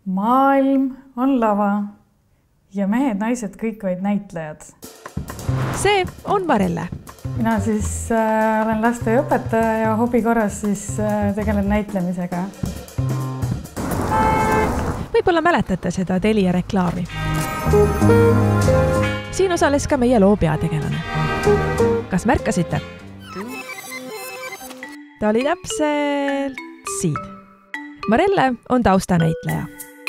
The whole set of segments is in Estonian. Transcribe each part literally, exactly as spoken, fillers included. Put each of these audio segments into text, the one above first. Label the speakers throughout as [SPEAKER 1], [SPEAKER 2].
[SPEAKER 1] Maailm on lava ja mehed, naised, kõik vaid näitlejad.
[SPEAKER 2] See on Marelle.
[SPEAKER 1] Mina siis äh, olen lasteõpetaja ja hobi korras siis äh, tegelen näitlemisega.
[SPEAKER 2] Võib-olla mäletate seda Telia reklaami. Siin osales ka meie loo peategelane. Kas märkasite? Ta oli täpselt siin. Marelle on taustanäitleja.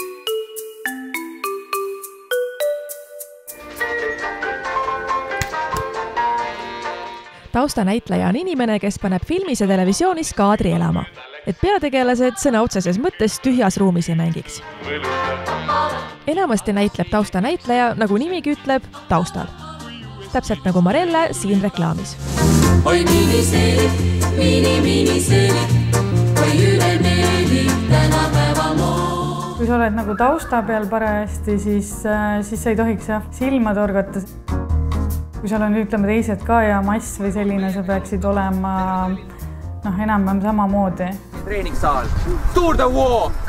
[SPEAKER 2] Taustanäitleja on inimene, kes paneb filmis ja televisioonis kaadri elama, et peategelased sõna otseses mõttes tühjas ruumis ei mängiks. Enamasti näitleb taustanäitleja, nagu nimigi ütleb, taustal. Täpselt nagu Marelle siin reklaamis.
[SPEAKER 3] Oi miniseerid, mini miniseerid, oi üle meelid tänapäeva moo.
[SPEAKER 1] Kui sa oled nagu tausta peal parajasti, siis, siis sa ei tohiks jah, silma torgata. Kui seal on ütleme teised ka ja mass või selline, sa peaksid olema noh, enam-vähem sama moodi.
[SPEAKER 4] Treeningsaal, Tour de Walk!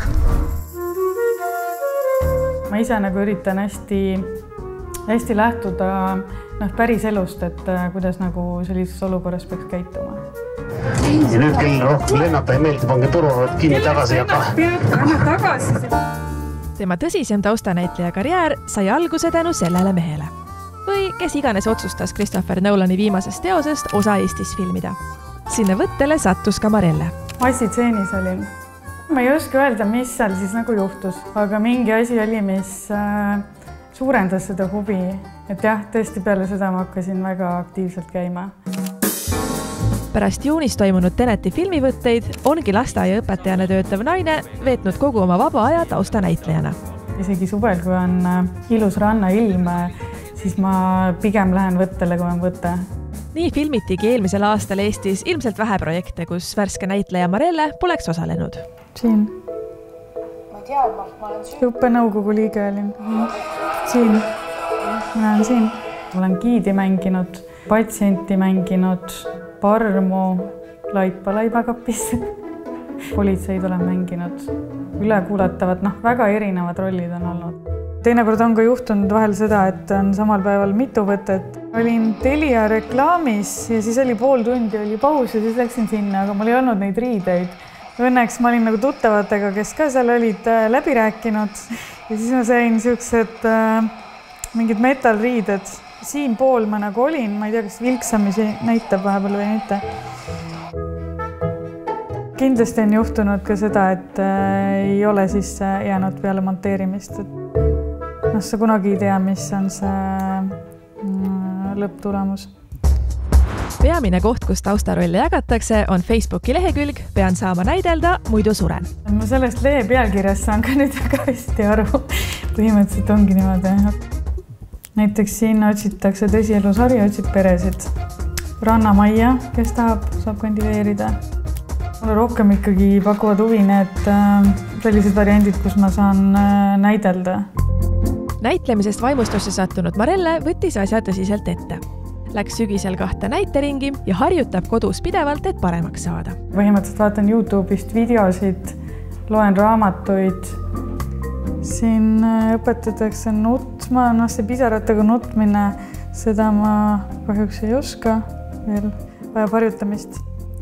[SPEAKER 1] Ma ise nagu üritan hästi, hästi lähtuda noh, päris elust, et kuidas nagu sellises olukorras peaks käituma.
[SPEAKER 5] Ja nüüd küll rohkem lennata ei meeldi, pange turvavõrd kinni tagasi ja
[SPEAKER 1] tagasi.
[SPEAKER 2] Tema tõsisem taustanäitleja karjäär sai alguse tänu sellele mehele. Või kes iganes otsustas Christopher Nolani viimasest teosest osa Eestis filmida. Sinne võttele sattus ka Marelle.
[SPEAKER 1] Massitseenis olin. Ma ei oska öelda, mis seal siis nagu juhtus, aga mingi asi oli, mis äh, suurendas seda huvi. Et jah, tõesti peale seda ma hakkasin väga aktiivselt käima.
[SPEAKER 2] Pärast juunis toimunud Teneti filmivõtteid ongi lasteaiaõpetajana töötav naine veetnud kogu oma vaba aja taustanäitlejana.
[SPEAKER 1] Isegi suvel, kui on äh, ilus rannailm, siis ma pigem lähen võttele, kui on võte.
[SPEAKER 2] Nii filmitigi eelmisel aastal Eestis ilmselt vähe projekte, kus värske näitleja Marelle poleks osalenud.
[SPEAKER 1] Siin. Õppenõukogu liige olin. Siin. Ma olen siin. Ma olen giidi mänginud, patsienti mänginud, parmu, laipa laibakapis. Politseid olen mänginud. Ülekuulatavad, noh, väga erinevad rollid on olnud. Teinekord on ka juhtunud vahel seda, et on samal päeval mitu võtet. Olin Telia reklaamis ja siis oli pool tundi, oli paus ja siis läksin sinna, aga mul ei olnud neid riideid. Õnneks ma olin nagu tuttavatega, kes ka seal olid läbi rääkinud ja siis ma sain niisugused äh, mingid metalriided. Siin pool ma nagu olin, ma ei tea, kas vilksamisi näitab vahepeal või mitte. Kindlasti on juhtunud ka seda, et äh, ei ole siis jäänud peale monteerimist. No, sa kunagi ei tea, mis on see mm, lõpptulemus.
[SPEAKER 2] Peamine koht, kus taustarolle jagatakse, on Facebooki lehekülg Pean saama näidelda, muidu suren.
[SPEAKER 1] Ma sellest lehe pealkirjast saan ka nüüd väga hästi aru. Põhimõtteliselt ongi niimoodi. Näiteks siin otsitakse tõsielusari, otsib peresid. Rannamaia, kes tahab, saab kandideerida. Mulle rohkem ikkagi pakuvad huvi need sellised variandid, kus ma saan näidelda.
[SPEAKER 2] Näitlemisest vaimustusse sattunud Marelle võttis asja tõsiselt ette. Läks sügisel kahte näiteringi ja harjutab kodus pidevalt, et paremaks saada.
[SPEAKER 1] Põhimõtteliselt vaatan YouTube'ist videosid, loen raamatuid. Siin õpetatakse nutma, noh see pisaratega nutmine, seda ma kahjuks ei oska veel, vajab harjutamist.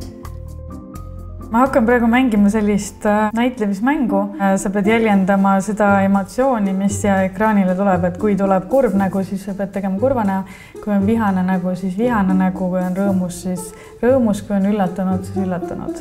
[SPEAKER 1] Ma hakkan praegu mängima sellist näitlemismängu. Sa pead jäljendama seda emotsiooni, mis siia ekraanile tuleb, et kui tuleb kurb nägu, siis sa pead tegema kurva näo. Kui on vihane nägu, siis vihane nägu, kui on rõõmus, siis rõõmus, kui on üllatunud, siis üllatunud.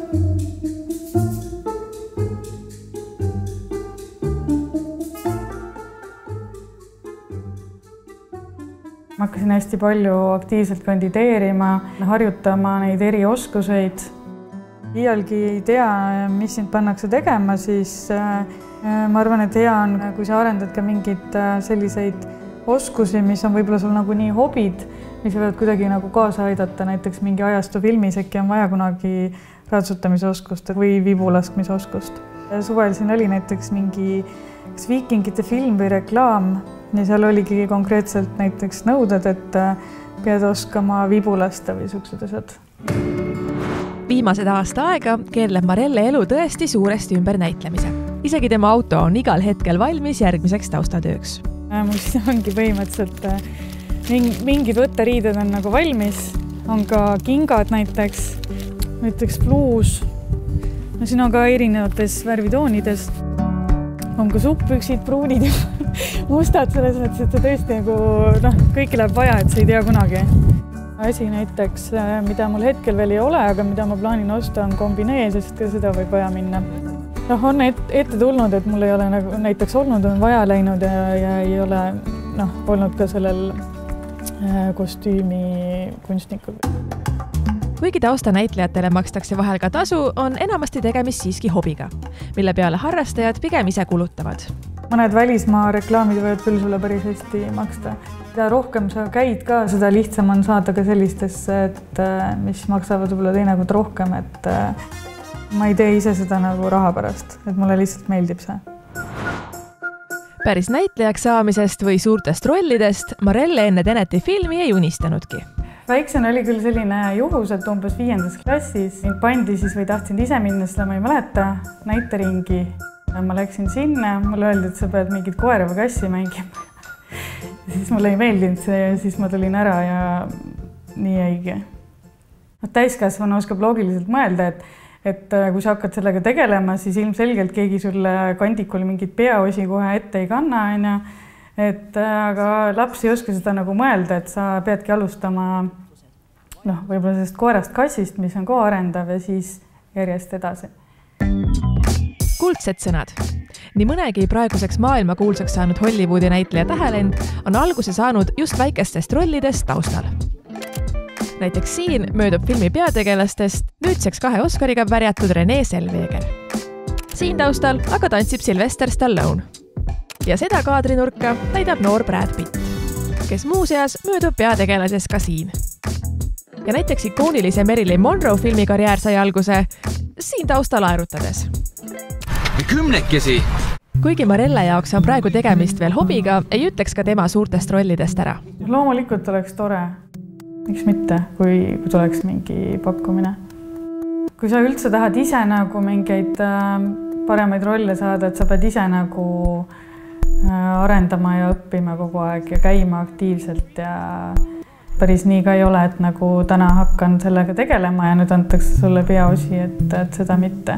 [SPEAKER 1] Ma hakkasin hästi palju aktiivselt kandideerima, harjutama neid eri oskuseid. Iialgi ei tea, mis sind pannakse tegema, siis ma arvan, et hea on, kui sa arendad ka mingid selliseid oskusi, mis on võib-olla sul nagu nii hobid, mis võivad kuidagi nagu kaasa aidata, näiteks mingi ajastu filmis äkki on vaja kunagi ratsutamise oskust või vibulaskmise oskust. Suvel siin oli näiteks mingi viikingite film või reklaam ja seal oligi konkreetselt näiteks nõuded, et pead oskama vibulasta või niisugused asjad.
[SPEAKER 2] Viimased aasta aega keerleb Marelle elu tõesti suuresti ümber näitlemise. isegi tema auto on igal hetkel valmis järgmiseks taustatööks.
[SPEAKER 1] Mul siis ongi põhimõtteliselt mingid võtteriided on nagu valmis, on ka kingad näiteks, näiteks bluus. No siin on ka erinevates värvitoonides. On ka supppüksid, pruunid ja mustad selles mõttes, et see tõesti nagu, noh, kõiki läheb vaja, et see ei tea kunagi. Asi näiteks, mida mul hetkel veel ei ole, aga mida ma plaanin osta, on kombinee, sest ka seda võib vaja minna. Noh, on ette tulnud, et mul ei ole nagu, näiteks olnud, on vaja läinud ja, ja ei ole noh, olnud ka sellel kostüümi kunstnikul.
[SPEAKER 2] Kuigi taustanäitlejatele makstakse vahel ka tasu, on enamasti tegemist siiski hobiga, mille peale harrastajad pigem ise kulutavad.
[SPEAKER 1] Mõned välismaa reklaamid võivad küll sulle päris hästi maksta. Mida rohkem sa käid ka, seda lihtsam on saada ka sellistesse, et mis maksavad võib-olla teinekord rohkem, et ma ei tee ise seda nagu raha pärast, et mulle lihtsalt meeldib see.
[SPEAKER 2] Päris näitlejaks saamisest või suurtest rollidest Marelle enne Teneti filmi ei unistanudki.
[SPEAKER 1] Väiksena oli küll selline juhus, et umbes viiendas klassis mind pandi siis või tahtsin ise minna, seda ma ei mäleta, näiteringi. Ma läksin sinna, mulle öeldi, et sa pead mingit koera või kassi mängima. Ja siis mulle ei meeldinud see ja siis ma tulin ära ja nii jäigi. Täiskasvanu oskab loogiliselt mõelda, et, et kui sa hakkad sellega tegelema, siis ilmselgelt keegi sulle kandikul mingit peaosi kohe ette ei kanna. Aina. Et, aga laps ei oska seda nagu mõelda, et sa peadki alustama noh, võib-olla sellest koerast kassist, mis on ka arendav ja siis järjest edasi.
[SPEAKER 2] Kuldsed sõnad. Nii mõnegi praeguseks maailma kuulsaks saanud Hollywoodi näitleja tähelend on alguse saanud just väikestest rollidest taustal. Näiteks siin möödub filmi peategelastest nüüdseks kahe Oscariga värjatud Renee Zellweger. Siin taustal aga tantsib Sylvester Stallone. Ja seda kaadrinurka täidab noor Brad Pitt, kes muuseas möödub peategelases ka siin. Ja näiteks ikoonilise Marilyn Monroe filmikarjäär sai alguse siin taustal aerutades.
[SPEAKER 4] Kümnekesi!
[SPEAKER 2] Kuigi Marelle jaoks on praegu tegemist veel hobiga, ei ütleks ka tema suurtest rollidest ära.
[SPEAKER 1] Loomulikult oleks tore. Miks mitte, kui, kui tuleks mingi pakkumine. Kui sa üldse tahad ise nagu mingeid paremaid rolle saada, et sa pead ise nagu arendama ja õppima kogu aeg ja käima aktiivselt ja päris nii ka ei ole, et nagu täna hakkan sellega tegelema ja nüüd antakse sulle peaosi, et, et seda mitte.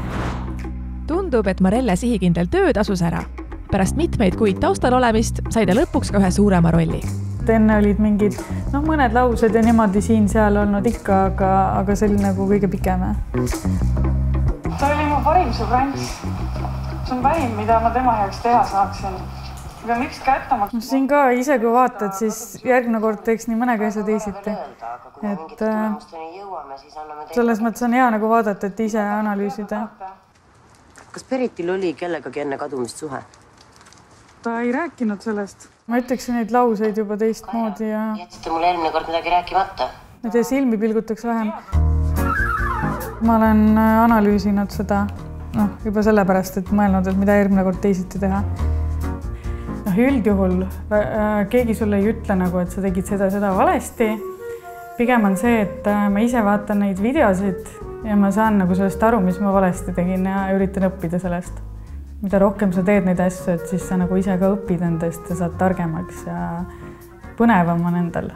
[SPEAKER 2] Tundub, et Marelle sihikindel töö tasus ära. Pärast mitmeid kuid taustal olemist sai ta lõpuks ka ühe suurema rolli.
[SPEAKER 1] Enne olid mingid noh, mõned laused ja niimoodi siin-seal olnud ikka, aga, aga see oli nagu kõige pikem. Ta oli mu parim sõbrants. See on parim, mida ma tema heaks teha saaksin. Aga miks kättama? Siin ka ise kui vaatad, siis järgmine kord teeks nii mõnega asja teisiti. Et selles mõttes on hea nagu vaadata, et ise analüüsida.
[SPEAKER 6] Kas Peritil oli kellegagi enne kadumist suhe?
[SPEAKER 1] Ta ei rääkinud sellest. Ma ütleksin neid lauseid juba teistmoodi ja...
[SPEAKER 6] Jätsite mulle eelmine kord midagi rääkimata?
[SPEAKER 1] Ma tea, silmi pilgutaks vähem. Ma olen analüüsinud seda noh, juba sellepärast, et mõelnud, et mida eelmine kord teisiti teha. Noh, üldjuhul keegi sulle ei ütle, nagu, et sa tegid seda, seda valesti. Pigem on see, et ma ise vaatan neid videosid ja ma saan nagu sellest aru, mis ma valesti tegin ja üritan õppida sellest. Mida rohkem sa teed neid asju, et siis sa nagu ise ka õpid endast ja saad targemaks ja põnevam on endal.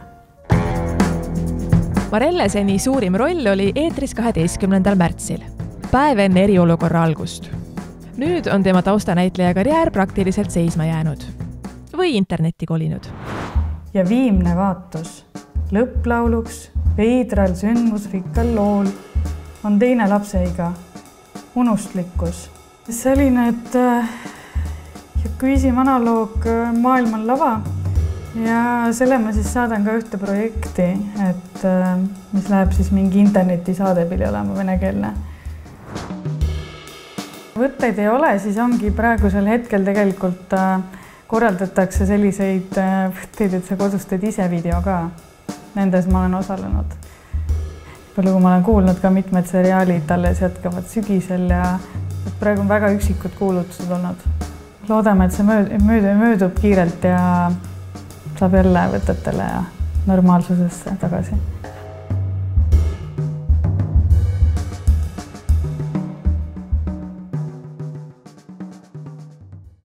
[SPEAKER 2] Marelle seni suurim roll oli eetris kaheteistkümnendal märtsil, päev enne eriolukorra algust. Nüüd on tema taustanäitleja karjäär praktiliselt seisma jäänud või internetti kolinud.
[SPEAKER 1] Ja viimne vaatus lõpplauluks veidral sündmusrikkal lool on teine lapseiga, unustlikkus. Selline, et Jakuisim analoog Maailm on lava ja selle ma siis saadan ka ühte projekti, et mis läheb siis mingi internetisaade pidi olema venekeelne. Võtteid ei ole, siis ongi praegusel hetkel tegelikult korraldatakse selliseid võtteid, et sa kodus teed ise video ka. Nendes ma olen osalenud. Palju kui ma olen kuulnud ka mitmed seriaalid alles jätkavad sügisel ja praegu on väga üksikud kuulutused olnud. Loodame, et see möödub, möödub kiirelt ja saab jälle võtetele ja normaalsusesse tagasi.